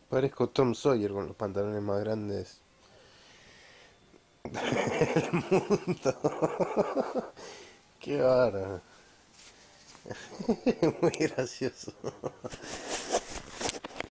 Parezco Tom Sawyer con los pantalones más grandes del mundo. Qué bárbaro. Muy gracioso.